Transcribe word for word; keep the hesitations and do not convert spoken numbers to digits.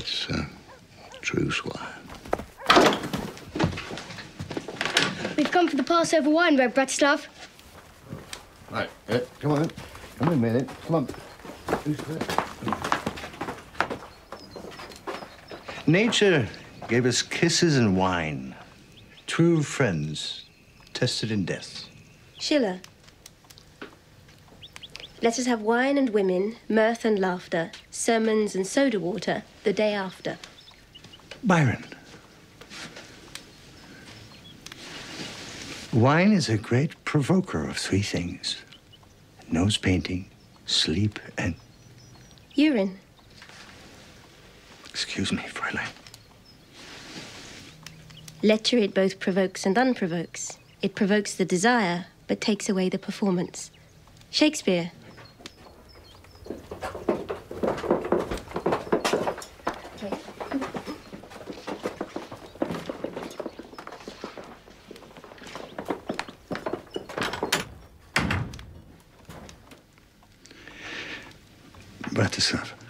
That's uh, true, Squire. We've come for the Passover wine, Red Bratislav. Right, uh, come on. Come in a minute. Come on. Who's there? Nature gave us kisses and wine. True friends, tested in death. Schiller. Let us have wine and women, mirth and laughter, sermons and soda water the day after. Byron. Wine is a great provoker of three things. Nose painting, sleep, and... Urine. Excuse me, Fräulein. Lecture it both provokes and unprovokes. It provokes the desire, but takes away the performance. Shakespeare. Bratislav.